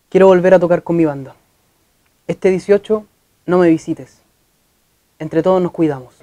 Quiero volver a tocar con mi banda. Este 18 no me visites. Entre todos nos cuidamos.